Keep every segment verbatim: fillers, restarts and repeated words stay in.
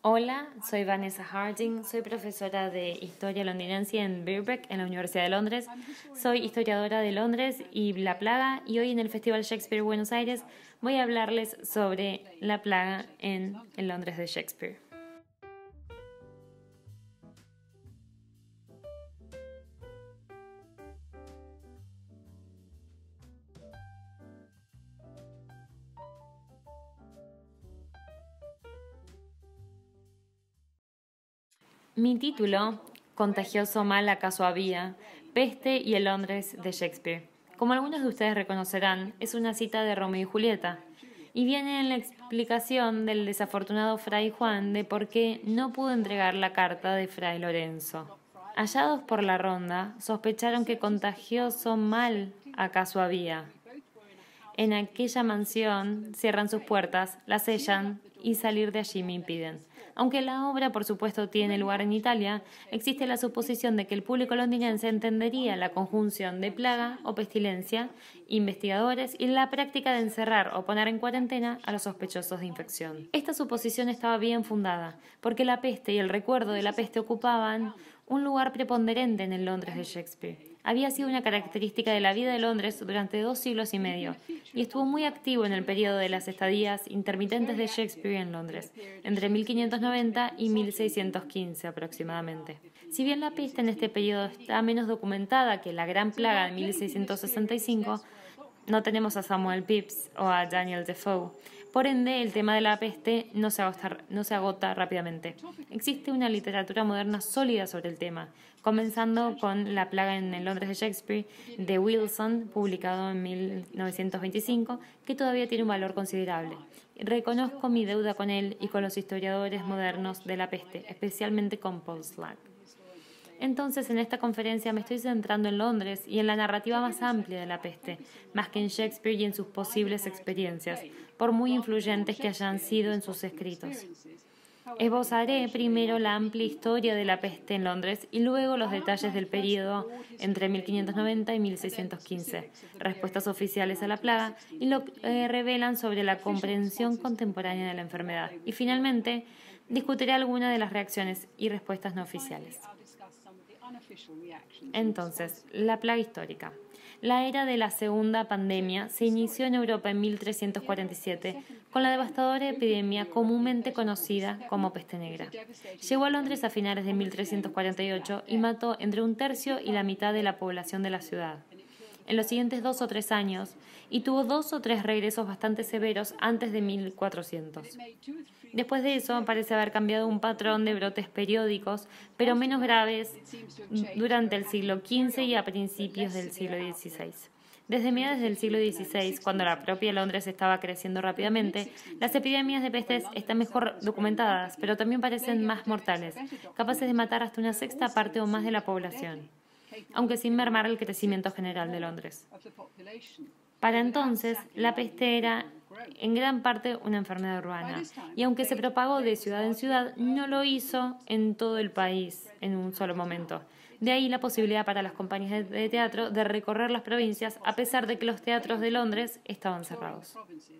Hola, soy Vanessa Harding, soy profesora de Historia Londinense en Birkbeck, en la Universidad de Londres. Soy historiadora de Londres y La Plaga, y hoy en el Festival Shakespeare Buenos Aires voy a hablarles sobre La Plaga en el Londres de Shakespeare. Mi título, Contagioso mal acaso había, Peste y el Londres de Shakespeare. Como algunos de ustedes reconocerán, es una cita de Romeo y Julieta, y viene en la explicación del desafortunado Fray Juan de por qué no pudo entregar la carta de Fray Lorenzo. Hallados por la ronda, sospecharon que contagioso mal acaso había. En aquella mansión cierran sus puertas, la sellan y salir de allí me impiden. Aunque la obra, por supuesto, tiene lugar en Italia, existe la suposición de que el público londinense entendería la conjunción de plaga o pestilencia, investigadores y la práctica de encerrar o poner en cuarentena a los sospechosos de infección. Esta suposición estaba bien fundada, porque la peste y el recuerdo de la peste ocupaban un lugar preponderante en el Londres de Shakespeare. Había sido una característica de la vida de Londres durante dos siglos y medio, y estuvo muy activo en el periodo de las estadías intermitentes de Shakespeare en Londres, entre mil quinientos noventa y mil seiscientos quince aproximadamente. Si bien la peste en este periodo está menos documentada que la Gran Plaga de mil seiscientos sesenta y cinco, no tenemos a Samuel Pepys o a Daniel Defoe. Por ende, el tema de la peste no se, agota, no se agota rápidamente. Existe una literatura moderna sólida sobre el tema, comenzando con La plaga en el Londres de Shakespeare de Wilson, publicado en mil novecientos veinticinco, que todavía tiene un valor considerable. Reconozco mi deuda con él y con los historiadores modernos de la peste, especialmente con Paul Slack. Entonces, en esta conferencia me estoy centrando en Londres y en la narrativa más amplia de la peste, más que en Shakespeare y en sus posibles experiencias, por muy influyentes que hayan sido en sus escritos. Esbozaré primero la amplia historia de la peste en Londres y luego los detalles del período entre mil quinientos noventa y mil seiscientos quince, respuestas oficiales a la plaga y lo que eh, revelan sobre la comprensión contemporánea de la enfermedad. Y finalmente, discutiré algunas de las reacciones y respuestas no oficiales. Entonces, la plaga histórica. La era de la segunda pandemia se inició en Europa en mil trescientos cuarenta y siete con la devastadora epidemia comúnmente conocida como peste negra. Llegó a Londres a finales de mil trescientos cuarenta y ocho y mató entre un tercio y la mitad de la población de la ciudad en los siguientes dos o tres años, y tuvo dos o tres regresos bastante severos antes de mil cuatrocientos. Después de eso parece haber cambiado un patrón de brotes periódicos, pero menos graves, durante el siglo quince y a principios del siglo dieciséis. Desde mediados del siglo dieciséis, cuando la propia Londres estaba creciendo rápidamente, las epidemias de pestes están mejor documentadas, pero también parecen más mortales, capaces de matar hasta una sexta parte o más de la población, aunque sin mermar el crecimiento general de Londres. Para entonces, la peste era en gran parte una enfermedad urbana, y aunque se propagó de ciudad en ciudad, no lo hizo en todo el país en un solo momento. De ahí la posibilidad para las compañías de teatro de recorrer las provincias, a pesar de que los teatros de Londres estaban cerrados.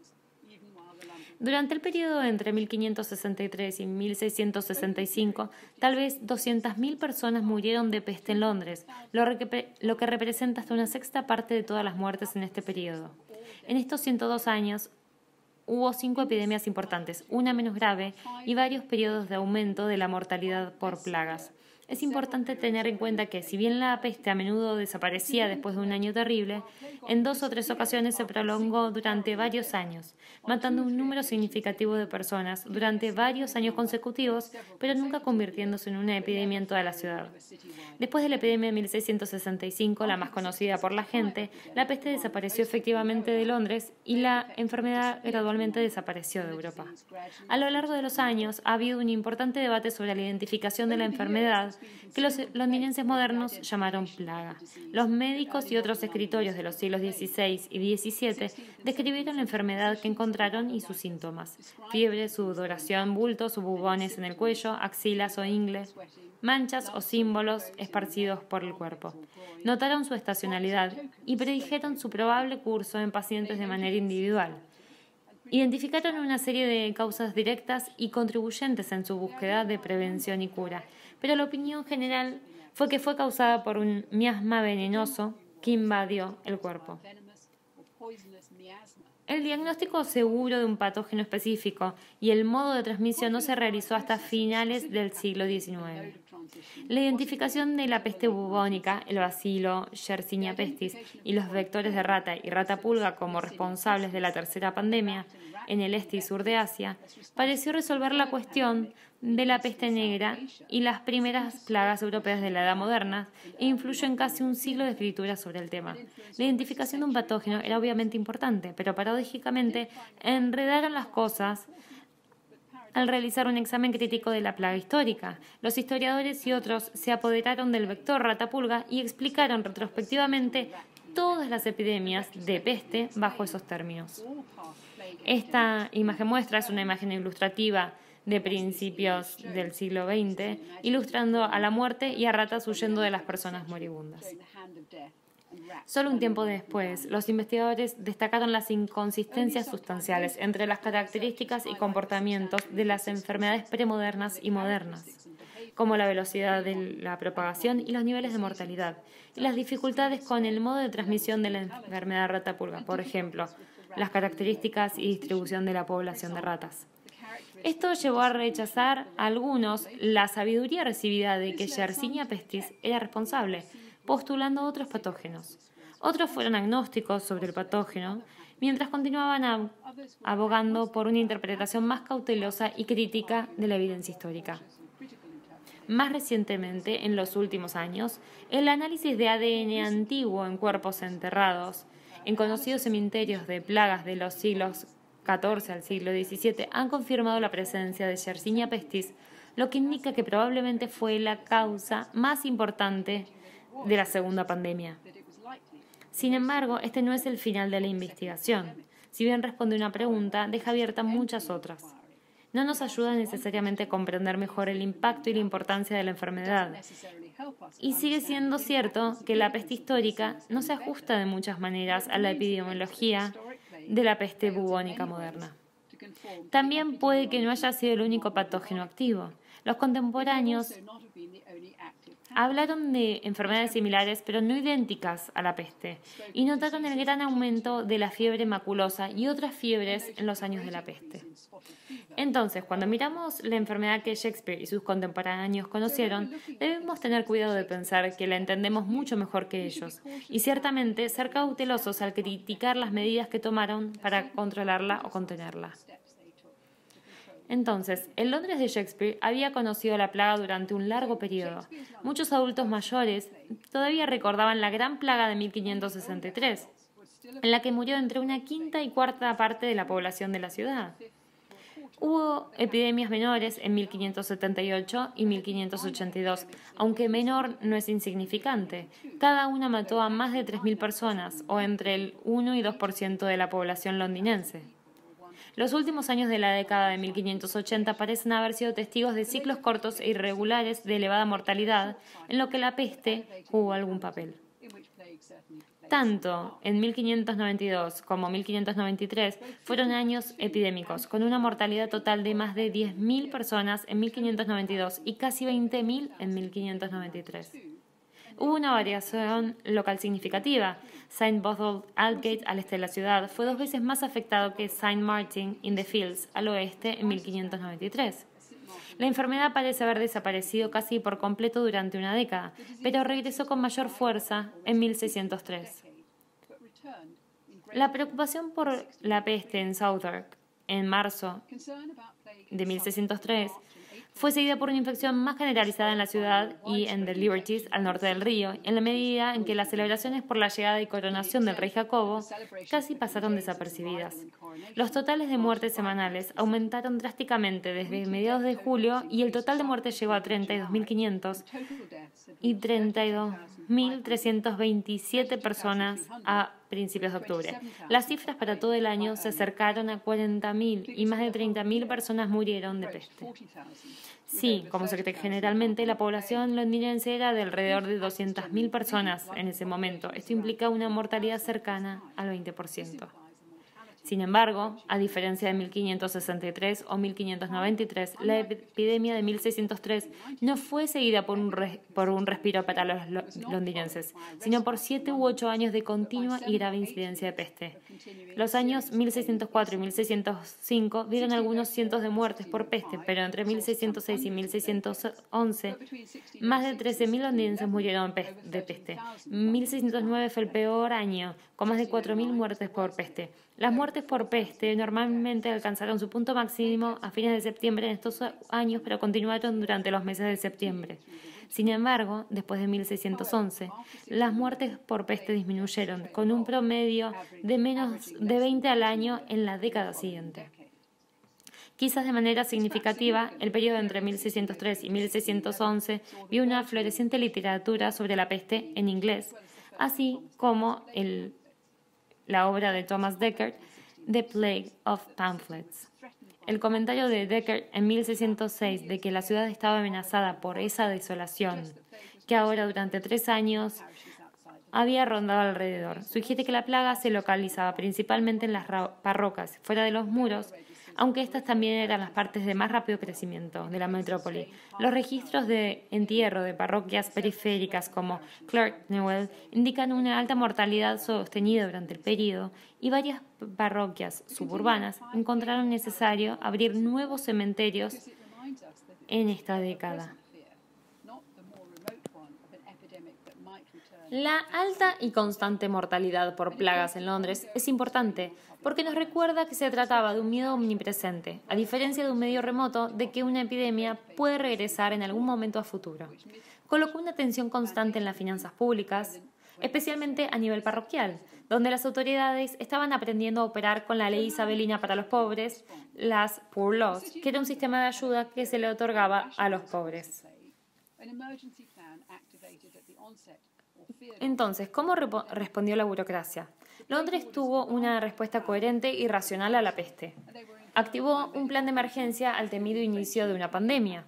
Durante el periodo entre mil quinientos sesenta y tres y mil seiscientos sesenta y cinco, tal vez doscientas mil personas murieron de peste en Londres, lo que, lo que representa hasta una sexta parte de todas las muertes en este periodo. En estos ciento dos años hubo cinco epidemias importantes, una menos grave, y varios periodos de aumento de la mortalidad por plagas. Es importante tener en cuenta que, si bien la peste a menudo desaparecía después de un año terrible, en dos o tres ocasiones se prolongó durante varios años, matando un número significativo de personas durante varios años consecutivos, pero nunca convirtiéndose en una epidemia en toda la ciudad. Después de la epidemia de mil seiscientos sesenta y cinco, la más conocida por la gente, la peste desapareció efectivamente de Londres y la enfermedad gradualmente desapareció de Europa. A lo largo de los años ha habido un importante debate sobre la identificación de la enfermedad, que los londinenses modernos llamaron plaga. Los médicos y otros escritorios de los siglos dieciséis y diecisiete describieron la enfermedad que encontraron y sus síntomas: fiebre, sudoración, bultos o bubones en el cuello, axilas o ingles, manchas o símbolos esparcidos por el cuerpo. Notaron su estacionalidad y predijeron su probable curso en pacientes de manera individual. Identificaron una serie de causas directas y contribuyentes en su búsqueda de prevención y cura, pero la opinión general fue que fue causada por un miasma venenoso que invadió el cuerpo. El diagnóstico seguro de un patógeno específico y el modo de transmisión no se realizó hasta finales del siglo diecinueve. La identificación de la peste bubónica, el bacilo Yersinia pestis y los vectores de rata y rata pulga como responsables de la tercera pandemia en el este y sur de Asia pareció resolver la cuestión de la peste negra y las primeras plagas europeas de la Edad Moderna e influyó en casi un siglo de escritura sobre el tema. La identificación de un patógeno era obviamente importante, pero paradójicamente enredaron las cosas al realizar un examen crítico de la plaga histórica. Los historiadores y otros se apoderaron del vector rata-pulga y explicaron retrospectivamente todas las epidemias de peste bajo esos términos. Esta imagen muestra es una imagen ilustrativa de principios del siglo veinte, ilustrando a la muerte y a ratas huyendo de las personas moribundas. Solo un tiempo después, los investigadores destacaron las inconsistencias sustanciales entre las características y comportamientos de las enfermedades premodernas y modernas, como la velocidad de la propagación y los niveles de mortalidad, y las dificultades con el modo de transmisión de la enfermedad rata-pulga, por ejemplo, las características y distribución de la población de ratas. Esto llevó a rechazar a algunos la sabiduría recibida de que Yersinia pestis era responsable, postulando otros patógenos. Otros fueron agnósticos sobre el patógeno, mientras continuaban abogando por una interpretación más cautelosa y crítica de la evidencia histórica. Más recientemente, en los últimos años, el análisis de A D N antiguo en cuerpos enterrados en conocidos cementerios de plagas de los siglos catorce al siglo diecisiete han confirmado la presencia de Yersinia pestis, lo que indica que probablemente fue la causa más importante de la segunda pandemia. Sin embargo, este no es el final de la investigación. Si bien responde una pregunta, deja abiertas muchas otras. No nos ayuda necesariamente a comprender mejor el impacto y la importancia de la enfermedad. Y sigue siendo cierto que la peste histórica no se ajusta de muchas maneras a la epidemiología de la peste bubónica moderna. También puede que no haya sido el único patógeno activo. Los contemporáneos hablaron de enfermedades similares, pero no idénticas a la peste, y notaron el gran aumento de la fiebre maculosa y otras fiebres en los años de la peste. Entonces, cuando miramos la enfermedad que Shakespeare y sus contemporáneos conocieron, debemos tener cuidado de pensar que la entendemos mucho mejor que ellos, y ciertamente ser cautelosos al criticar las medidas que tomaron para controlarla o contenerla. Entonces, el Londres de Shakespeare había conocido la plaga durante un largo periodo. Muchos adultos mayores todavía recordaban la gran plaga de mil quinientos sesenta y tres, en la que murió entre una quinta y cuarta parte de la población de la ciudad. Hubo epidemias menores en mil quinientos setenta y ocho y mil quinientos ochenta y dos, aunque menor no es insignificante. Cada una mató a más de tres mil personas, o entre el uno y dos por ciento de la población londinense. Los últimos años de la década de mil quinientos ochenta parecen haber sido testigos de ciclos cortos e irregulares de elevada mortalidad, en lo que la peste jugó algún papel. Tanto en mil quinientos noventa y dos como mil quinientos noventa y tres fueron años epidémicos, con una mortalidad total de más de diez mil personas en mil quinientos noventa y dos y casi veinte mil en mil quinientos noventa y tres. Hubo una variación local significativa. Saint Botolph Aldgate, al este de la ciudad, fue dos veces más afectado que Saint Martin in the Fields, al oeste, en mil quinientos noventa y tres. La enfermedad parece haber desaparecido casi por completo durante una década, pero regresó con mayor fuerza en mil seiscientos tres. La preocupación por la peste en Southwark, en marzo de mil seiscientos tres, fue seguida por una infección más generalizada en la ciudad y en The Liberties, al norte del río, en la medida en que las celebraciones por la llegada y coronación del rey Jacobo casi pasaron desapercibidas. Los totales de muertes semanales aumentaron drásticamente desde mediados de julio y el total de muertes llegó a treinta y dos mil quinientos y treinta y dos mil trescientas veintisiete personas a principios de octubre. Las cifras para todo el año se acercaron a cuarenta mil y más de treinta mil personas murieron de peste. Sí, como se cree generalmente, la población londinense era de alrededor de doscientas mil personas en ese momento. Esto implica una mortalidad cercana al veinte por ciento. Sin embargo, a diferencia de mil quinientos sesenta y tres o mil quinientos noventa y tres, la epidemia de mil seiscientos tres no fue seguida por un, res, por un respiro para los lo, londinenses, sino por siete u ocho años de continua y grave incidencia de peste. Los años mil seiscientos cuatro y mil seiscientos cinco vieron algunos cientos de muertes por peste, pero entre mil seiscientos seis y mil seiscientos once, más de trece mil londinenses murieron de peste. mil seiscientos nueve fue el peor año, con más de cuatro mil muertes por peste. Las muertes por peste normalmente alcanzaron su punto máximo a fines de septiembre en estos años, pero continuaron durante los meses de septiembre. Sin embargo, después de mil seiscientos once, las muertes por peste disminuyeron, con un promedio de menos de veinte al año en la década siguiente. Quizás de manera significativa, el periodo entre mil seiscientos tres y mil seiscientos once vio una floreciente literatura sobre la peste en inglés, así como el la obra de Thomas Dekker, The Plague of Pamphlets. El comentario de Dekker en mil seiscientos seis de que la ciudad estaba amenazada por esa desolación, que ahora durante tres años había rondado alrededor, sugiere que la plaga se localizaba principalmente en las parroquias, fuera de los muros, aunque estas también eran las partes de más rápido crecimiento de la metrópoli. Los registros de entierro de parroquias periféricas como Clerkenwell indican una alta mortalidad sostenida durante el período y varias parroquias suburbanas encontraron necesario abrir nuevos cementerios en esta década. La alta y constante mortalidad por plagas en Londres es importante porque nos recuerda que se trataba de un miedo omnipresente, a diferencia de un medio remoto de que una epidemia puede regresar en algún momento a futuro. Colocó una tensión constante en las finanzas públicas, especialmente a nivel parroquial, donde las autoridades estaban aprendiendo a operar con la ley isabelina para los pobres, las Poor Laws, que era un sistema de ayuda que se le otorgaba a los pobres. Entonces, ¿cómo respondió la burocracia? Londres tuvo una respuesta coherente y racional a la peste. Activó un plan de emergencia al temido inicio de una pandemia.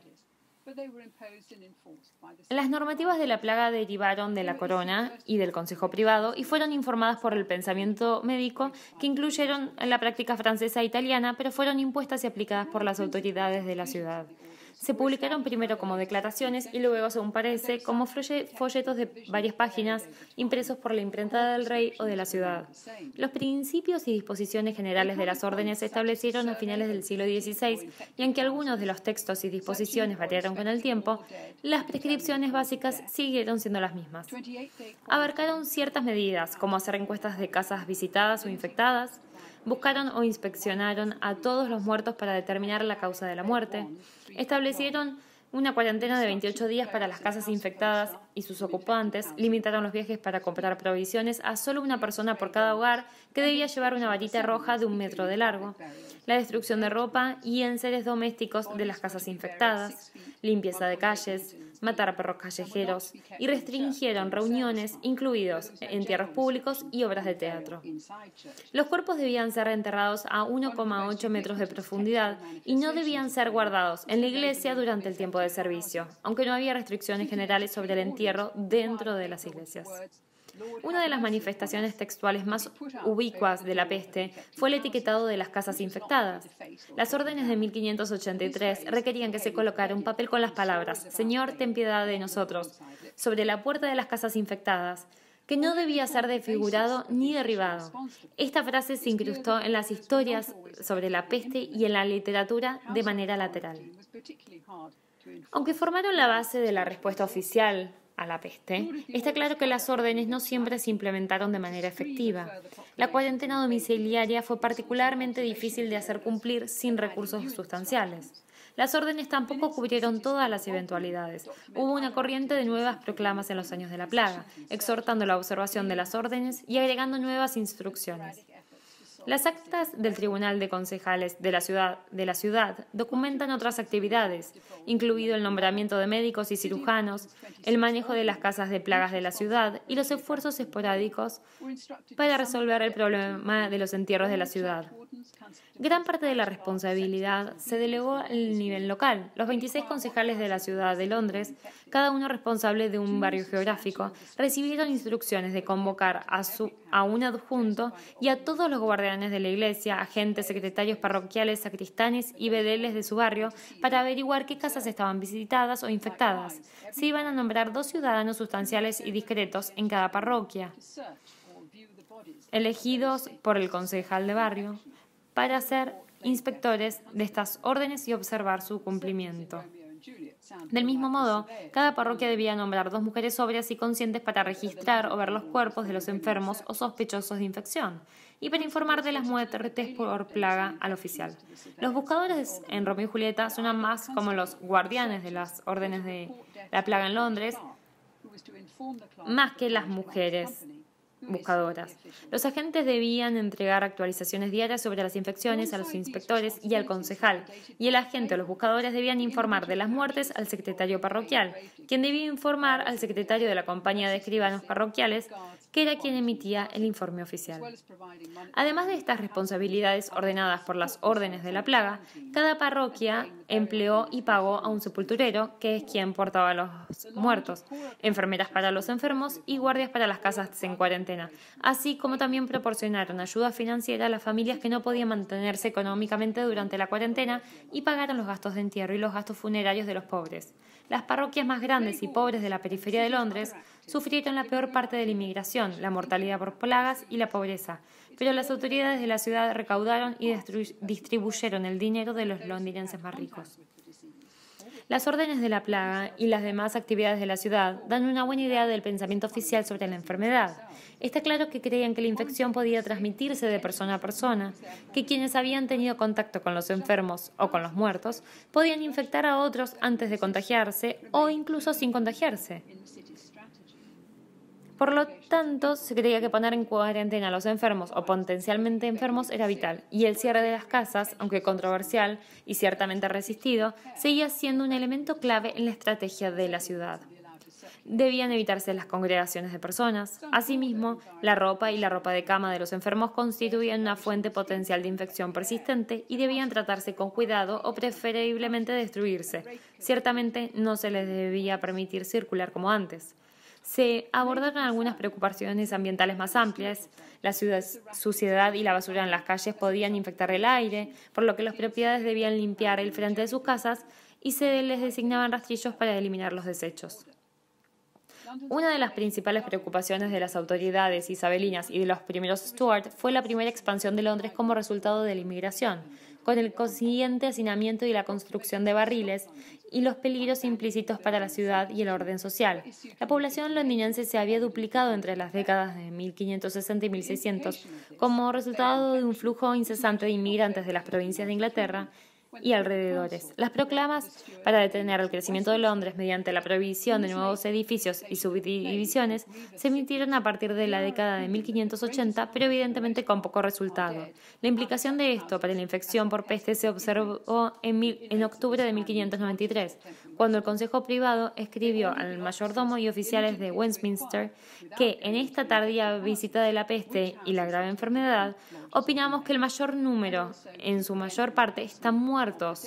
Las normativas de la plaga derivaron de la corona y del consejo privado y fueron informadas por el pensamiento médico, que incluyeron la práctica francesa e italiana, pero fueron impuestas y aplicadas por las autoridades de la ciudad. Se publicaron primero como declaraciones y luego, según parece, como folletos de varias páginas impresos por la imprenta del rey o de la ciudad. Los principios y disposiciones generales de las órdenes se establecieron a finales del siglo dieciséis y aunque algunos de los textos y disposiciones variaron con el tiempo, las prescripciones básicas siguieron siendo las mismas. Abarcaron ciertas medidas, como hacer encuestas de casas visitadas o infectadas, buscaron o inspeccionaron a todos los muertos para determinar la causa de la muerte, establecieron una cuarentena de veintiocho días para las casas infectadas y sus ocupantes, limitaron los viajes para comprar provisiones a solo una persona por cada hogar, que debía llevar una varita roja de un metro de largo, la destrucción de ropa y enseres domésticos de las casas infectadas, limpieza de calles, matar a perros callejeros y restringieron reuniones, incluidos entierros públicos y obras de teatro. Los cuerpos debían ser enterrados a uno coma ocho metros de profundidad y no debían ser guardados en la iglesia durante el tiempo de servicio, aunque no había restricciones generales sobre el entierro dentro de las iglesias. Una de las manifestaciones textuales más ubicuas de la peste fue el etiquetado de las casas infectadas. Las órdenes de mil quinientos ochenta y tres requerían que se colocara un papel con las palabras «Señor, ten piedad de nosotros» sobre la puerta de las casas infectadas, que no debía ser desfigurado ni derribado. Esta frase se incrustó en las historias sobre la peste y en la literatura de manera lateral. Aunque formaron la base de la respuesta oficial a la peste, está claro que las órdenes no siempre se implementaron de manera efectiva. La cuarentena domiciliaria fue particularmente difícil de hacer cumplir sin recursos sustanciales. Las órdenes tampoco cubrieron todas las eventualidades. Hubo una corriente de nuevas proclamas en los años de la plaga, exhortando la observación de las órdenes y agregando nuevas instrucciones. Las actas del Tribunal de Concejales de la ciudad, de la ciudad documentan otras actividades, incluido el nombramiento de médicos y cirujanos, el manejo de las casas de plagas de la ciudad y los esfuerzos esporádicos para resolver el problema de los entierros de la ciudad. Gran parte de la responsabilidad se delegó al nivel local. Los veintiséis concejales de la ciudad de Londres, cada uno responsable de un barrio geográfico, recibieron instrucciones de convocar a su a un adjunto y a todos los guardianes de la iglesia, agentes, secretarios parroquiales, sacristanes y bedeles de su barrio para averiguar qué casas estaban visitadas o infectadas. Se iban a nombrar dos ciudadanos sustanciales y discretos en cada parroquia, elegidos por el concejal de barrio, para ser inspectores de estas órdenes y observar su cumplimiento. Del mismo modo, cada parroquia debía nombrar dos mujeres sobrias y conscientes para registrar o ver los cuerpos de los enfermos o sospechosos de infección y para informar de las muertes por plaga al oficial. Los buscadores en Romeo y Julieta suenan más como los guardianes de las órdenes de la plaga en Londres, más que las mujeres buscadoras. Los agentes debían entregar actualizaciones diarias sobre las infecciones a los inspectores y al concejal, y el agente o los buscadores debían informar de las muertes al secretario parroquial, quien debía informar al secretario de la compañía de escribanos parroquiales, que era quien emitía el informe oficial. Además de estas responsabilidades ordenadas por las órdenes de la plaga, cada parroquia empleó y pagó a un sepulturero, que es quien portaba a los muertos, enfermeras para los enfermos y guardias para las casas en cuarentena, así como también proporcionaron ayuda financiera a las familias que no podían mantenerse económicamente durante la cuarentena y pagaron los gastos de entierro y los gastos funerarios de los pobres. Las parroquias más grandes y pobres de la periferia de Londres sufrieron la peor parte de la inmigración, la mortalidad por plagas y la pobreza, pero las autoridades de la ciudad recaudaron y distribuyeron el dinero de los londinenses más ricos. Las órdenes de la plaga y las demás actividades de la ciudad dan una buena idea del pensamiento oficial sobre la enfermedad. Está claro que creían que la infección podía transmitirse de persona a persona, que quienes habían tenido contacto con los enfermos o con los muertos podían infectar a otros antes de contagiarse o incluso sin contagiarse. Por lo tanto, se creía que poner en cuarentena a los enfermos o potencialmente enfermos era vital, y el cierre de las casas, aunque controversial y ciertamente resistido, seguía siendo un elemento clave en la estrategia de la ciudad. Debían evitarse las congregaciones de personas. Asimismo, la ropa y la ropa de cama de los enfermos constituían una fuente potencial de infección persistente y debían tratarse con cuidado o preferiblemente destruirse. Ciertamente no se les debía permitir circular como antes. Se abordaron algunas preocupaciones ambientales más amplias. La suciedad y la basura en las calles podían infectar el aire, por lo que las propiedades debían limpiar el frente de sus casas y se les designaban rastrillos para eliminar los desechos. Una de las principales preocupaciones de las autoridades isabelinas y de los primeros Stuart fue la primera expansión de Londres como resultado de la inmigración, con el consiguiente hacinamiento y la construcción de barriles y los peligros implícitos para la ciudad y el orden social. La población londinense se había duplicado entre las décadas de mil quinientos sesenta y mil seiscientos como resultado de un flujo incesante de inmigrantes de las provincias de Inglaterra y alrededores. Las proclamas para detener el crecimiento de Londres mediante la prohibición de nuevos edificios y subdivisiones se emitieron a partir de la década de mil quinientos ochenta, pero evidentemente con poco resultado. La implicación de esto para la infección por peste se observó en, mil, en octubre de mil quinientos noventa y tres, cuando el Consejo Privado escribió al mayordomo y oficiales de Westminster que en esta tardía visita de la peste y la grave enfermedad, opinamos que el mayor número, en su mayor parte, están muertos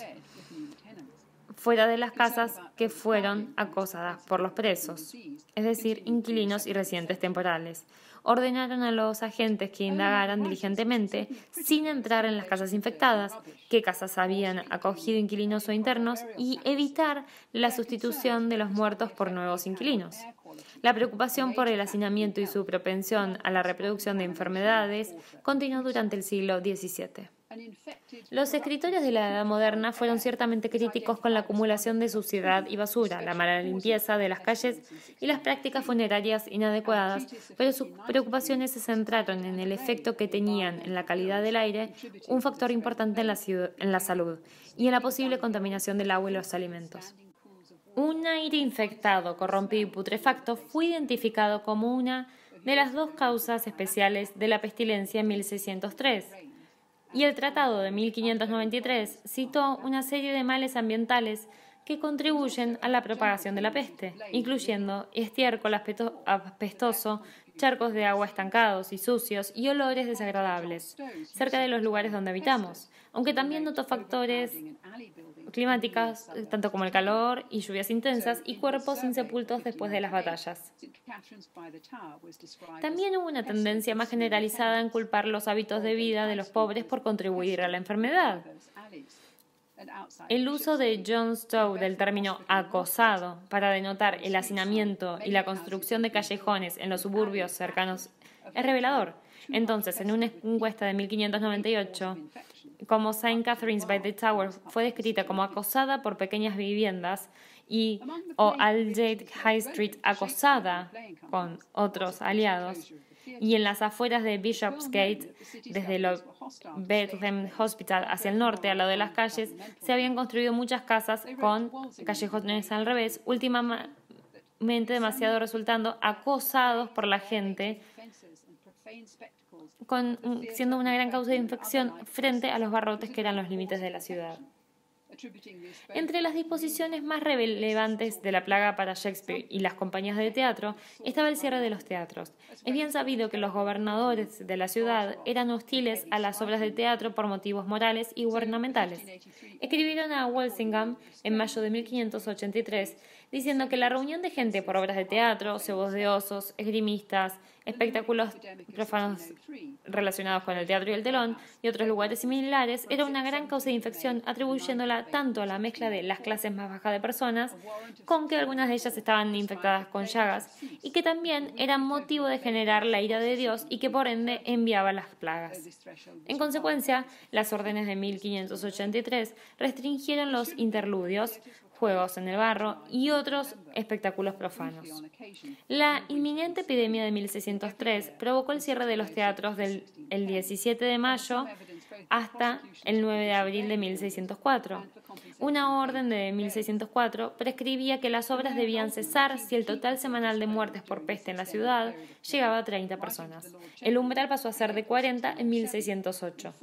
fuera de las casas que fueron acosadas por los presos, es decir, inquilinos y residentes temporales. Ordenaron a los agentes que indagaran diligentemente, sin entrar en las casas infectadas, qué casas habían acogido inquilinos o internos, y evitar la sustitución de los muertos por nuevos inquilinos. La preocupación por el hacinamiento y su propensión a la reproducción de enfermedades continuó durante el siglo diecisiete. Los escritores de la Edad Moderna fueron ciertamente críticos con la acumulación de suciedad y basura, la mala limpieza de las calles y las prácticas funerarias inadecuadas, pero sus preocupaciones se centraron en el efecto que tenían en la calidad del aire, un factor importante en la, en la salud, y en la posible contaminación del agua y los alimentos. Un aire infectado, corrompido y putrefacto fue identificado como una de las dos causas especiales de la pestilencia en mil seiscientos tres. Y el Tratado de mil quinientos noventa y tres citó una serie de males ambientales que contribuyen a la propagación de la peste, incluyendo estiércol apestoso, charcos de agua estancados y sucios y olores desagradables cerca de los lugares donde habitamos, aunque también notó factores climáticas, tanto como el calor y lluvias intensas, y cuerpos insepultos después de las batallas. También hubo una tendencia más generalizada en culpar los hábitos de vida de los pobres por contribuir a la enfermedad. El uso de John Stowe del término acosado para denotar el hacinamiento y la construcción de callejones en los suburbios cercanos es revelador. Entonces, en una encuesta de mil quinientos noventa y ocho, como Saint Catherine's by the Tower fue descrita como acosada por pequeñas viviendas y o Aldgate High Street acosada con otros aliados, y en las afueras de Bishopsgate, desde el Bethlehem Hospital hacia el norte, al lado de las calles, se habían construido muchas casas con callejones al revés, últimamente demasiado resultando acosados por la gente, con, siendo una gran causa de infección frente a los barrotes que eran los límites de la ciudad. Entre las disposiciones más relevantes de la plaga para Shakespeare y las compañías de teatro estaba el cierre de los teatros. Es bien sabido que los gobernadores de la ciudad eran hostiles a las obras de teatro por motivos morales y gubernamentales. Escribieron a Walsingham en mayo de mil quinientos ochenta y tres diciendo que la reunión de gente por obras de teatro, cebos de osos, esgrimistas, espectáculos profanos relacionados con el teatro y el telón y otros lugares similares era una gran causa de infección, atribuyéndola tanto a la mezcla de las clases más bajas de personas, con que algunas de ellas estaban infectadas con llagas, y que también era motivo de generar la ira de Dios y que por ende enviaba las plagas. En consecuencia, las órdenes de mil quinientos ochenta y tres restringieron los interludios, juegos en el barro y otros espectáculos profanos. La inminente epidemia de mil seiscientos tres provocó el cierre de los teatros del el diecisiete de mayo hasta el nueve de abril de mil seiscientos cuatro. Una orden de mil seiscientos cuatro prescribía que las obras debían cesar si el total semanal de muertes por peste en la ciudad llegaba a treinta personas. El umbral pasó a ser de cuarenta en mil seiscientos ocho.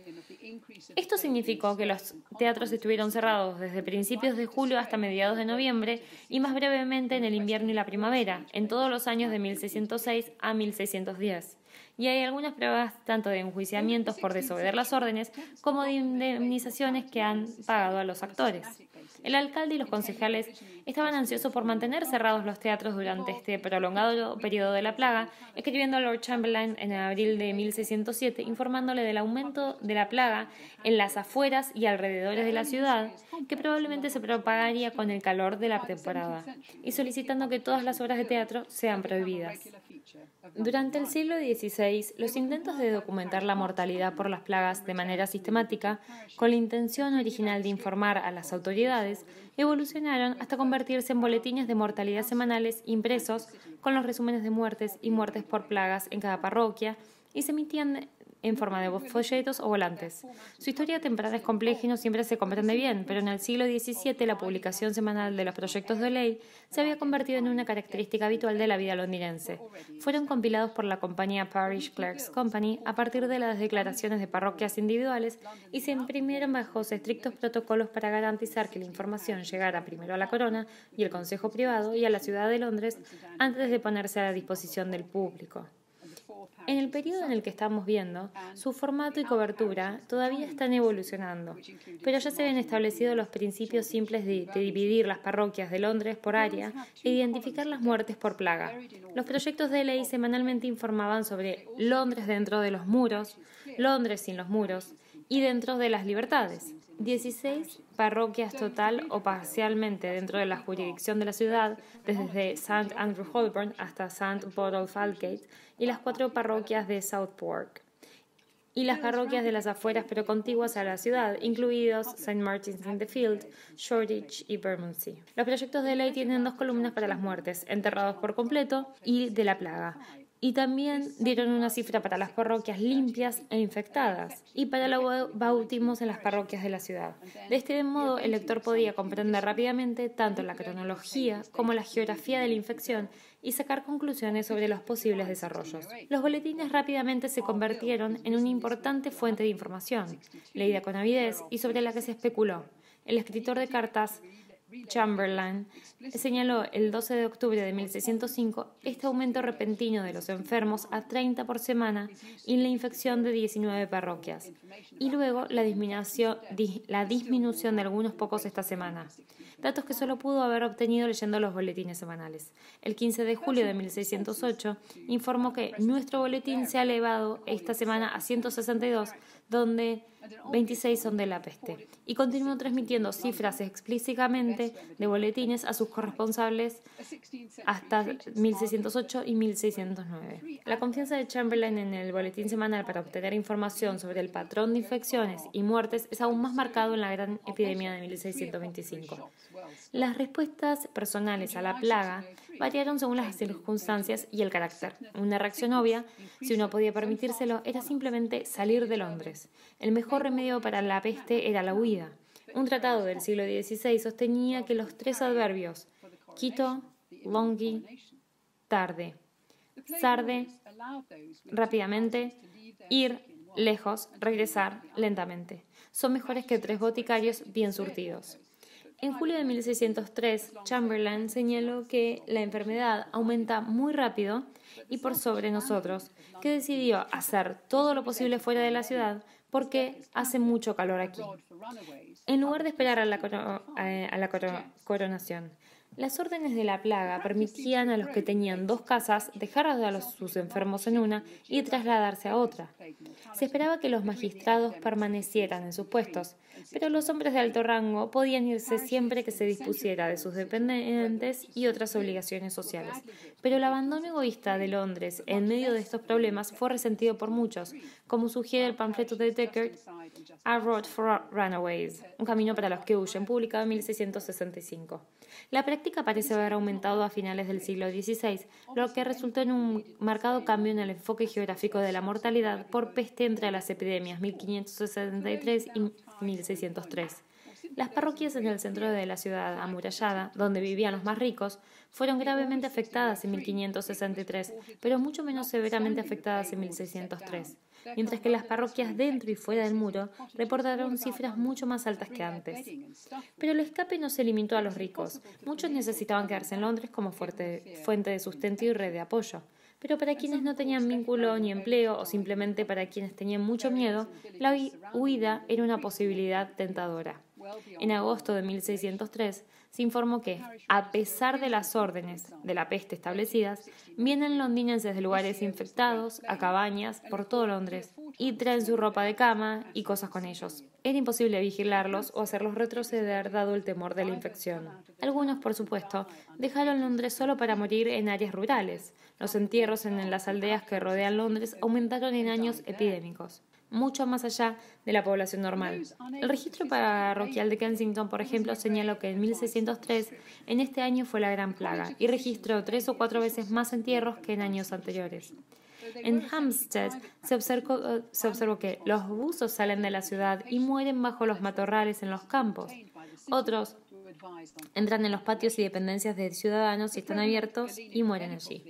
Esto significó que los teatros estuvieron cerrados desde principios de julio hasta mediados de noviembre y más brevemente en el invierno y la primavera, en todos los años de mil seiscientos seis a mil seiscientos diez. Y hay algunas pruebas tanto de enjuiciamientos por desobedecer las órdenes como de indemnizaciones que han pagado a los actores. El alcalde y los concejales estaban ansiosos por mantener cerrados los teatros durante este prolongado periodo de la plaga, escribiendo a Lord Chamberlain en abril de mil seiscientos siete informándole del aumento de la plaga en las afueras y alrededores de la ciudad, que probablemente se propagaría con el calor de la temporada, y solicitando que todas las obras de teatro sean prohibidas. Durante el siglo dieciséis, los intentos de documentar la mortalidad por las plagas de manera sistemática, con la intención original de informar a las autoridades, evolucionaron hasta convertirse en boletines de mortalidad semanales impresos con los resúmenes de muertes y muertes por plagas en cada parroquia, y se emitían en forma de folletos o volantes. Su historia temprana es compleja y no siempre se comprende bien, pero en el siglo diecisiete la publicación semanal de los proyectos de ley se había convertido en una característica habitual de la vida londinense. Fueron compilados por la compañía Parish Clerks Company a partir de las declaraciones de parroquias individuales y se imprimieron bajo estrictos protocolos para garantizar que la información llegara primero a la corona y el consejo privado y a la ciudad de Londres antes de ponerse a la disposición del público. En el periodo en el que estamos viendo, su formato y cobertura todavía están evolucionando, pero ya se habían establecido los principios simples de, de dividir las parroquias de Londres por área e identificar las muertes por plaga. Los proyectos de ley semanalmente informaban sobre Londres dentro de los muros, Londres sin los muros y dentro de las libertades. dieciséis parroquias total o parcialmente dentro de la jurisdicción de la ciudad, desde Saint Andrew Holborn hasta Saint Botolph Aldgate, y las cuatro parroquias de Southwark, y las parroquias de las afueras pero contiguas a la ciudad, incluidos Saint Martin's in the Field, Shoreditch y Bermondsey. Los proyectos de ley tienen dos columnas para las muertes, enterrados por completo y de la plaga, y también dieron una cifra para las parroquias limpias e infectadas y para los bautismos en las parroquias de la ciudad. De este modo, el lector podía comprender rápidamente tanto la cronología como la geografía de la infección y sacar conclusiones sobre los posibles desarrollos. Los boletines rápidamente se convirtieron en una importante fuente de información, leída con avidez y sobre la que se especuló. El escritor de cartas Chamberlain señaló el doce de octubre de mil seiscientos cinco este aumento repentino de los enfermos a treinta por semana y la infección de diecinueve parroquias, y luego la disminución, la disminución de algunos pocos esta semana, datos que solo pudo haber obtenido leyendo los boletines semanales. El quince de julio de mil seiscientos ocho informó que nuestro boletín se ha elevado esta semana a ciento sesenta y dos, donde veintiséis son de la peste, y continuó transmitiendo cifras explícitamente de boletines a sus corresponsables hasta mil seiscientos ocho y mil seiscientos nueve. La confianza de Chamberlain en el boletín semanal para obtener información sobre el patrón de infecciones y muertes es aún más marcado en la gran epidemia de mil seiscientos veinticinco. Las respuestas personales a la plaga variaron según las circunstancias y el carácter. Una reacción obvia, si uno podía permitírselo, era simplemente salir de Londres. El mejor remedio para la peste era la huida. Un tratado del siglo dieciséis sostenía que los tres adverbios quito, longi, tarde, sarde, rápidamente, ir, lejos, regresar, lentamente, son mejores que tres boticarios bien surtidos. En julio de mil seiscientos tres, Chamberlain señaló que la enfermedad aumenta muy rápido y por sobre nosotros, que decidió hacer todo lo posible fuera de la ciudad porque hace mucho calor aquí, en lugar de esperar a la, coro a la coro coronación. Las órdenes de la plaga permitían a los que tenían dos casas dejar a los, sus enfermos en una y trasladarse a otra. Se esperaba que los magistrados permanecieran en sus puestos, pero los hombres de alto rango podían irse siempre que se dispusiera de sus dependientes y otras obligaciones sociales. Pero el abandono egoísta de Londres en medio de estos problemas fue resentido por muchos, como sugiere el panfleto de Deckard, A Road for Runaways, un camino para los que huyen, publicado en mil seiscientos sesenta y cinco. La práctica parece haber aumentado a finales del siglo dieciséis, lo que resultó en un marcado cambio en el enfoque geográfico de la mortalidad por peste entre las epidemias mil quinientos sesenta y tres y mil seiscientos tres. Las parroquias en el centro de la ciudad amurallada, donde vivían los más ricos, fueron gravemente afectadas en mil quinientos sesenta y tres, pero mucho menos severamente afectadas en mil seiscientos tres, mientras que las parroquias dentro y fuera del muro reportaron cifras mucho más altas que antes. Pero el escape no se limitó a los ricos. Muchos necesitaban quedarse en Londres como fuerte, fuente de sustento y red de apoyo. Pero para quienes no tenían vínculo ni empleo o simplemente para quienes tenían mucho miedo, la huida era una posibilidad tentadora. En agosto de mil seiscientos tres se informó que, a pesar de las órdenes de la peste establecidas, vienen londinenses de lugares infectados a cabañas por todo Londres y traen su ropa de cama y cosas con ellos. Era imposible vigilarlos o hacerlos retroceder dado el temor de la infección. Algunos, por supuesto, dejaron Londres solo para morir en áreas rurales. Los entierros en las aldeas que rodean Londres aumentaron en años epidémicos, mucho más allá de la población normal. El registro parroquial de Kensington, por ejemplo, señaló que en mil seiscientos tres, en este año fue la gran plaga, y registró tres o cuatro veces más entierros que en años anteriores. En Hampstead se observó, se observó que los buzos salen de la ciudad y mueren bajo los matorrales en los campos. Otros entran en los patios y dependencias de ciudadanos y están abiertos y mueren allí.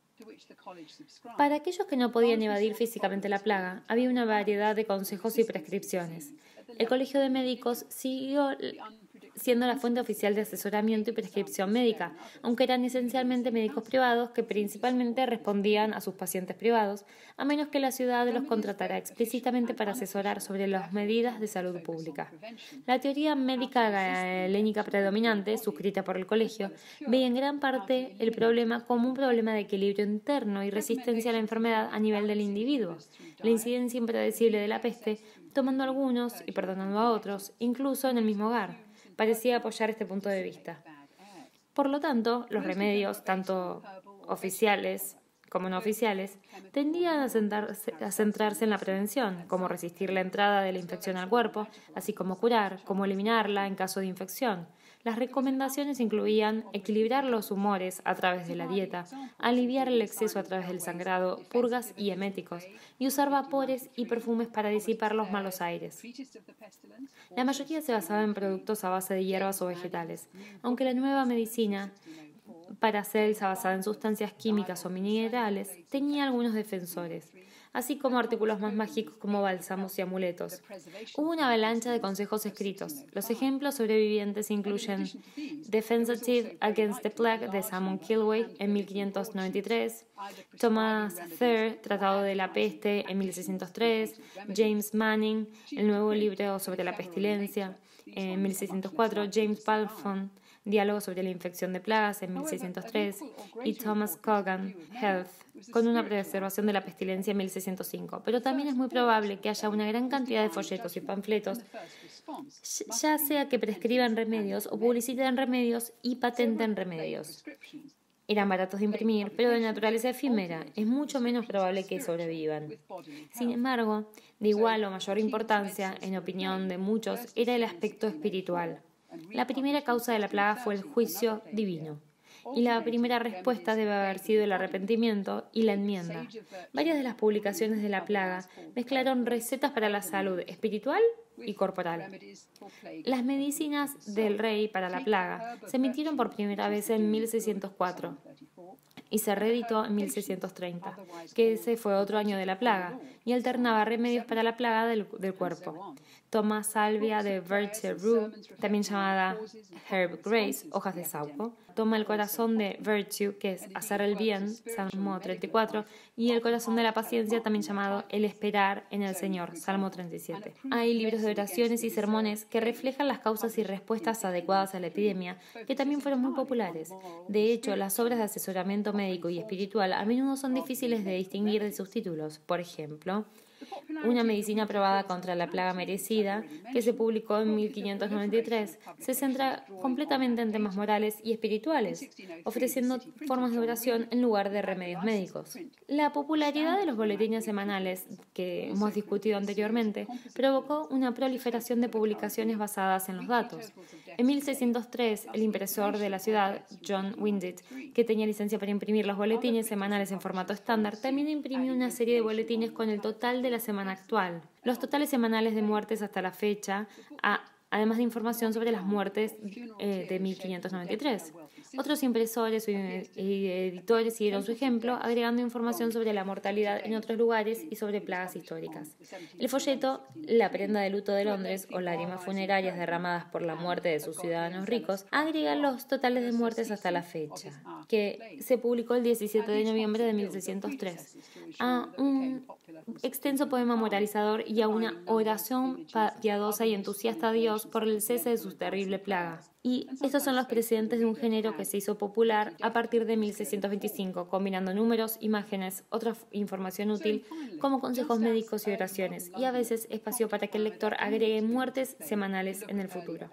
Para aquellos que no podían evadir físicamente la plaga, había una variedad de consejos y prescripciones. El Colegio de Médicos siguió siendo la fuente oficial de asesoramiento y prescripción médica, aunque eran esencialmente médicos privados que principalmente respondían a sus pacientes privados, a menos que la ciudad los contratara explícitamente para asesorar sobre las medidas de salud pública. La teoría médica galénica predominante, suscrita por el colegio, veía en gran parte el problema como un problema de equilibrio interno y resistencia a la enfermedad a nivel del individuo. La incidencia impredecible de la peste, tomando a algunos y perdonando a otros, incluso en el mismo hogar, parecía apoyar este punto de vista. Por lo tanto, los remedios, tanto oficiales como no oficiales, tendían a, sentarse, a centrarse en la prevención, como resistir la entrada de la infección al cuerpo, así como curar, como eliminarla en caso de infección. Las recomendaciones incluían equilibrar los humores a través de la dieta, aliviar el exceso a través del sangrado, purgas y eméticos, y usar vapores y perfumes para disipar los malos aires. La mayoría se basaba en productos a base de hierbas o vegetales, aunque la nueva medicina Paracelsa, basada en sustancias químicas o minerales, tenía algunos defensores. así como artículos más mágicos como bálsamos y amuletos. Hubo una avalancha de consejos escritos. Los ejemplos sobrevivientes incluyen Defensive Against the Plague de Simon Kilway en mil quinientos noventa y tres, Thomas Thayer, Tratado de la Peste en mil seiscientos tres, James Manning, el nuevo libro sobre la pestilencia en mil seiscientos cuatro, James Balfour, Diálogo sobre la infección de plagas en mil seiscientos tres y Thomas Cogan, Health, con una preservación de la pestilencia en mil seiscientos cinco. Pero también es muy probable que haya una gran cantidad de folletos y panfletos, ya sea que prescriban remedios o publiciten remedios y patenten remedios. Eran baratos de imprimir, pero de naturaleza efímera. Es mucho menos probable que sobrevivan. Sin embargo, de igual o mayor importancia, en opinión de muchos, era el aspecto espiritual. La primera causa de la plaga fue el juicio divino, y la primera respuesta debe haber sido el arrepentimiento y la enmienda. Varias de las publicaciones de la plaga mezclaron recetas para la salud espiritual y corporal. Las medicinas del rey para la plaga se emitieron por primera vez en mil seiscientos cuatro y se reeditó en mil seiscientos treinta, que ese fue otro año de la plaga, y alternaba remedios para la plaga del, del cuerpo. Toma salvia de Virtue Root, también llamada Herb Grace, hojas de sauco. Toma el corazón de Virtue, que es hacer el bien, Salmo treinta y cuatro, y el corazón de la paciencia, también llamado el esperar en el Señor, Salmo treinta y siete. Hay libros de oraciones y sermones que reflejan las causas y respuestas adecuadas a la epidemia, que también fueron muy populares. De hecho, las obras de asesoramiento médico y espiritual a menudo son difíciles de distinguir de sus títulos. Por ejemplo, Una medicina probada contra la plaga merecida, que se publicó en mil quinientos noventa y tres, se centra completamente en temas morales y espirituales, ofreciendo formas de oración en lugar de remedios médicos. La popularidad de los boletines semanales, que hemos discutido anteriormente, provocó una proliferación de publicaciones basadas en los datos. En mil seiscientos tres, el impresor de la ciudad, John Windit, que tenía licencia para imprimir los boletines semanales en formato estándar, también imprimió una serie de boletines con el total de la semana actual. Los totales semanales de muertes hasta la fecha, a, además de información sobre las muertes eh, de mil quinientos noventa y tres. Otros impresores y editores siguieron su ejemplo, agregando información sobre la mortalidad en otros lugares y sobre plagas históricas. El folleto La prenda de luto de Londres o lágrimas funerarias derramadas por la muerte de sus ciudadanos ricos agrega los totales de muertes hasta la fecha, que se publicó el diecisiete de noviembre de mil seiscientos tres, a un extenso poema moralizador y a una oración piadosa y entusiasta a Dios por el cese de su terrible plaga. Y estos son los precedentes de un género que se hizo popular a partir de mil seiscientos veinticinco, combinando números, imágenes, otra información útil, como consejos médicos y oraciones, y a veces espacio para que el lector agregue muertes semanales en el futuro.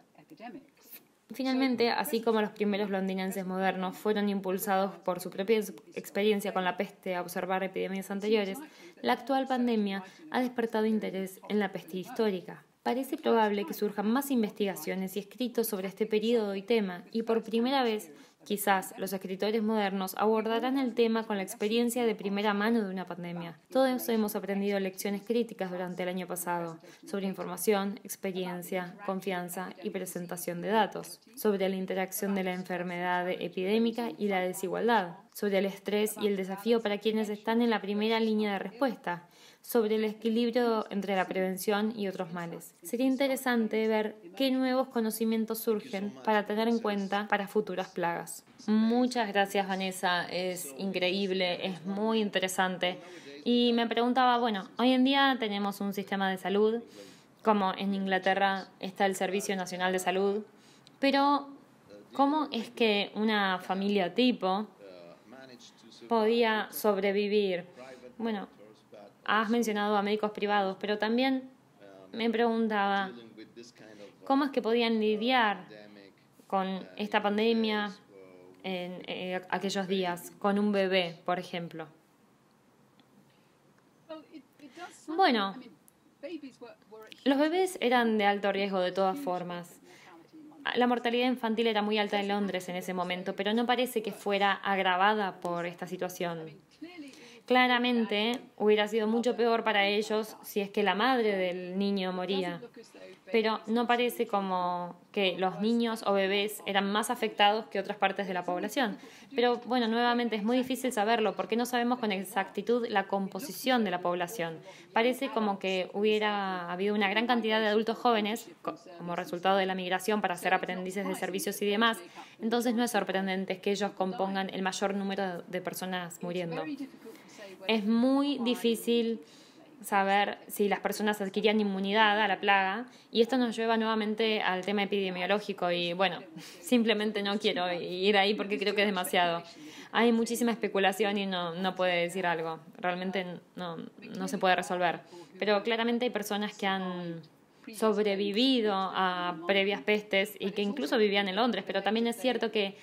Finalmente, así como los primeros londinenses modernos fueron impulsados por su propia experiencia con la peste a observar epidemias anteriores, la actual pandemia ha despertado interés en la peste histórica. Parece probable que surjan más investigaciones y escritos sobre este periodo y tema, y por primera vez, quizás, los escritores modernos abordarán el tema con la experiencia de primera mano de una pandemia. Todos hemos aprendido lecciones críticas durante el año pasado, sobre información, experiencia, confianza y presentación de datos, sobre la interacción de la enfermedad epidémica y la desigualdad, sobre el estrés y el desafío para quienes están en la primera línea de respuesta, sobre el equilibrio entre la prevención y otros males. Sería interesante ver qué nuevos conocimientos surgen para tener en cuenta para futuras plagas. Muchas gracias, Vanessa. Es increíble, es muy interesante. Y me preguntaba, bueno, hoy en día tenemos un sistema de salud, como en Inglaterra está el Servicio Nacional de Salud, pero ¿cómo es que una familia tipo podía sobrevivir? Bueno, has mencionado a médicos privados, pero también me preguntaba cómo es que podían lidiar con esta pandemia en eh, aquellos días, con un bebé, por ejemplo. Bueno, los bebés eran de alto riesgo de todas formas. La mortalidad infantil era muy alta en Londres en ese momento, pero no parece que fuera agravada por esta situación. Claramente hubiera sido mucho peor para ellos si es que la madre del niño moría, pero no parece como que los niños o bebés eran más afectados que otras partes de la población. Pero bueno, nuevamente es muy difícil saberlo porque no sabemos con exactitud la composición de la población. Parece como que hubiera habido una gran cantidad de adultos jóvenes como resultado de la migración para ser aprendices de servicios y demás. Entonces no es sorprendente que ellos compongan el mayor número de personas muriendo. Es muy difícil saber si las personas adquirían inmunidad a la plaga y esto nos lleva nuevamente al tema epidemiológico y bueno, simplemente no quiero ir ahí porque creo que es demasiado. Hay muchísima especulación y no, no puede decir algo, realmente no, no se puede resolver. Pero claramente hay personas que han sobrevivido a previas pestes y que incluso vivían en Londres, pero también es cierto que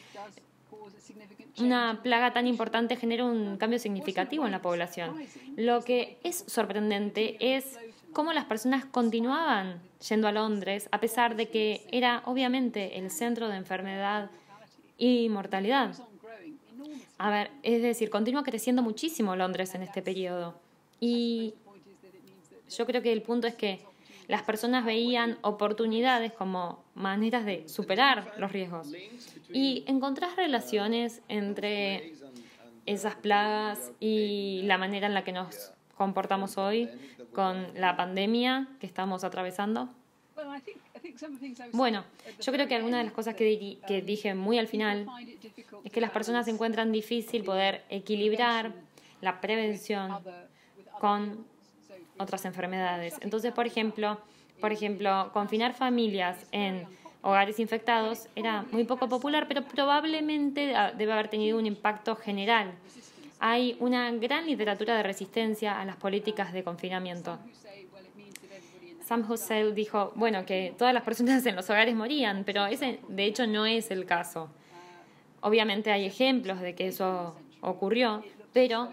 una plaga tan importante genera un cambio significativo en la población. Lo que es sorprendente es cómo las personas continuaban yendo a Londres a pesar de que era obviamente el centro de enfermedad y mortalidad. A ver, es decir, continúa creciendo muchísimo Londres en este periodo. Y yo creo que el punto es que las personas veían oportunidades como maneras de superar los riesgos. Y encontrás relaciones entre esas plagas y la manera en la que nos comportamos hoy con la pandemia que estamos atravesando. Bueno, yo creo que alguna de las cosas que, di que dije muy al final es que las personas encuentran difícil poder equilibrar la prevención con otras enfermedades. Entonces, por ejemplo, por ejemplo, confinar familias en hogares infectados era muy poco popular, pero probablemente debe haber tenido un impacto general. Hay una gran literatura de resistencia a las políticas de confinamiento. Sam Husell dijo, bueno, que todas las personas en los hogares morían, pero ese de hecho no es el caso. Obviamente hay ejemplos de que eso ocurrió, pero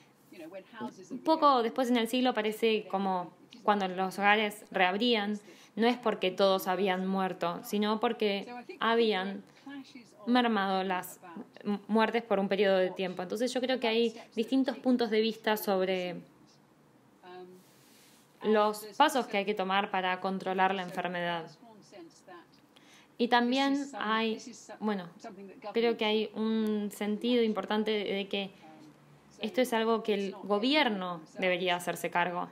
poco después en el siglo parece como cuando los hogares reabrían, no es porque todos habían muerto, sino porque habían mermado las muertes por un periodo de tiempo. Entonces yo creo que hay distintos puntos de vista sobre los pasos que hay que tomar para controlar la enfermedad. Y también hay, bueno, creo que hay un sentido importante de que esto es algo que el gobierno debería hacerse cargo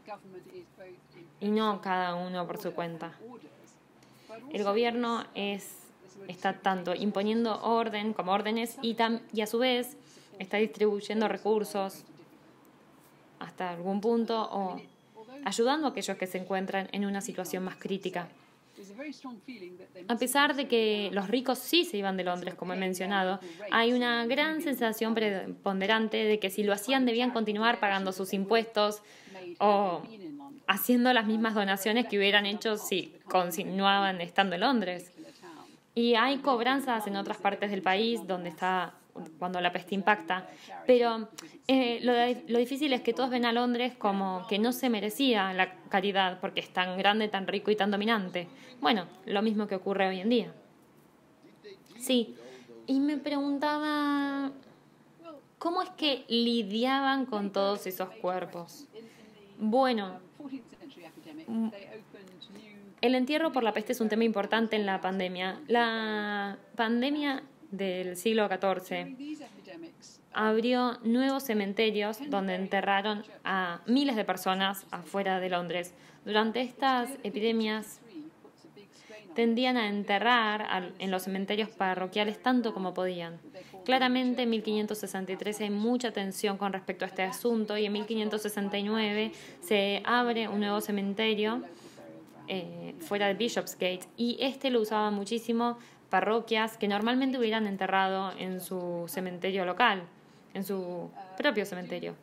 y no cada uno por su cuenta. El gobierno es, está tanto imponiendo orden como órdenes y, tam, y a su vez está distribuyendo recursos hasta algún punto o ayudando a aquellos que se encuentran en una situación más crítica. A pesar de que los ricos sí se iban de Londres, como he mencionado, hay una gran sensación preponderante de que si lo hacían debían continuar pagando sus impuestos o haciendo las mismas donaciones que hubieran hecho si continuaban estando en Londres. Y hay cobranzas en otras partes del país donde está cuando la peste impacta, pero eh, lo, de, lo difícil es que todos ven a Londres como que no se merecía la caridad porque es tan grande, tan rico y tan dominante. Bueno, lo mismo que ocurre hoy en día. Sí, y me preguntaba, ¿cómo es que lidiaban con todos esos cuerpos? Bueno, el entierro por la peste es un tema importante en la pandemia. La pandemia del siglo catorce abrió nuevos cementerios donde enterraron a miles de personas afuera de Londres. Durante estas epidemias tendían a enterrar en los cementerios parroquiales tanto como podían. Claramente en mil quinientos sesenta y tres hay mucha tensión con respecto a este asunto y en mil quinientos sesenta y nueve se abre un nuevo cementerio eh, fuera de Bishopsgate y este lo usaban muchísimo parroquias que normalmente hubieran enterrado en su cementerio local, en su propio cementerio.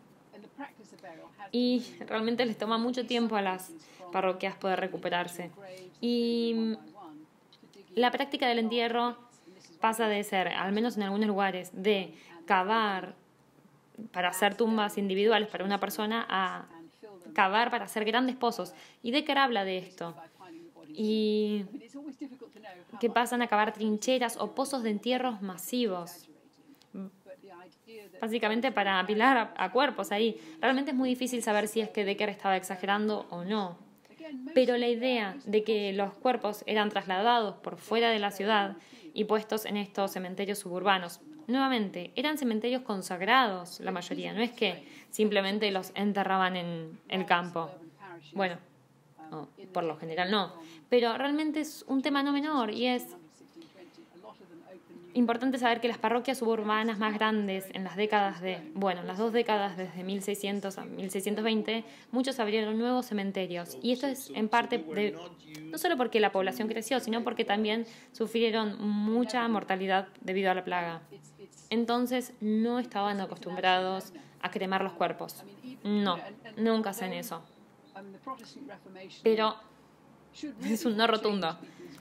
Y realmente les toma mucho tiempo a las parroquias poder recuperarse. Y la práctica del entierro pasa de ser, al menos en algunos lugares, de cavar para hacer tumbas individuales para una persona a cavar para hacer grandes pozos. Y Decker habla de esto. Y que pasan a cavar trincheras o pozos de entierros masivos. básicamente para apilar a, a cuerpos ahí. Realmente es muy difícil saber si es que Decker estaba exagerando o no. Pero la idea de que los cuerpos eran trasladados por fuera de la ciudad y puestos en estos cementerios suburbanos, nuevamente, eran cementerios consagrados la mayoría, no es que simplemente los enterraban en el campo. Bueno, no, por lo general no, pero realmente es un tema no menor y es importante saber que las parroquias suburbanas más grandes en las décadas de, bueno, en las dos décadas desde mil seiscientos a mil seiscientos veinte, muchos abrieron nuevos cementerios. Y esto es en parte de, no solo porque la población creció, sino porque también sufrieron mucha mortalidad debido a la plaga. Entonces no estaban acostumbrados a cremar los cuerpos. No, nunca hacen eso. Pero es un no rotundo.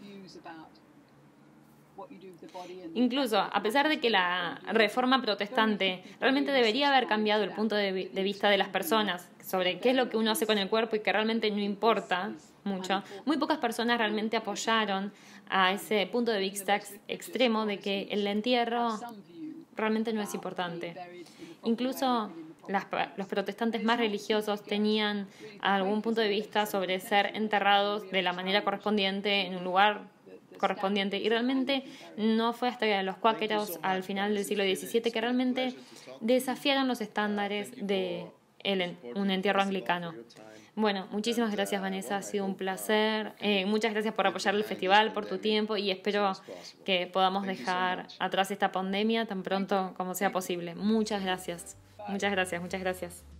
Incluso, a pesar de que la reforma protestante realmente debería haber cambiado el punto de, de vista de las personas sobre qué es lo que uno hace con el cuerpo y que realmente no importa mucho, muy pocas personas realmente apoyaron a ese punto de vista ex, extremo de que el entierro realmente no es importante. Incluso las, los protestantes más religiosos tenían algún punto de vista sobre ser enterrados de la manera correspondiente en un lugar correspondiente. Y realmente no fue hasta los cuáqueros al final del siglo diecisiete que realmente desafiaron los estándares de el, un entierro anglicano. Bueno, muchísimas gracias, Vanessa, ha sido un placer. Eh, muchas gracias por apoyar el festival, por tu tiempo y espero que podamos dejar atrás esta pandemia tan pronto como sea posible. Muchas gracias, muchas gracias, muchas gracias.